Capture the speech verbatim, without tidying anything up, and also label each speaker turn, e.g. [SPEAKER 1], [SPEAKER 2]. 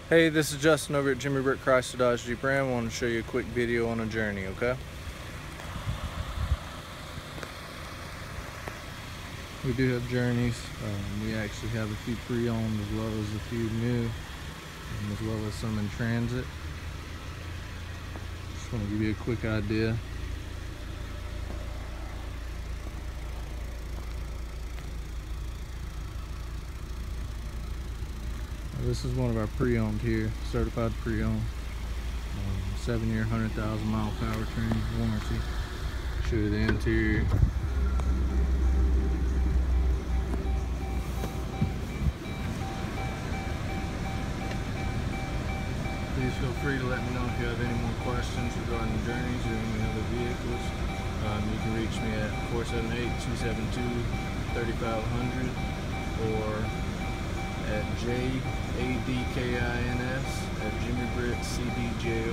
[SPEAKER 1] Hey, this is Justin over at Jimmy Britt Chrysler Dodge Jeep Ram. I want to show you a quick video on a journey, okay? We do have journeys. Um, we actually have a few pre-owned as well as a few new, um, as well as some in transit. Just want to give you a quick idea. This is one of our pre-owned here, certified pre-owned, um, seven year, one hundred thousand mile powertrain warranty. Show you the interior. Please feel free to let me know if you have any more questions regarding the journeys or any other vehicles. Um, you can reach me at four seven eight, two seven two, three five zero zero or at J A D K I N S at Jimmy Britt C D J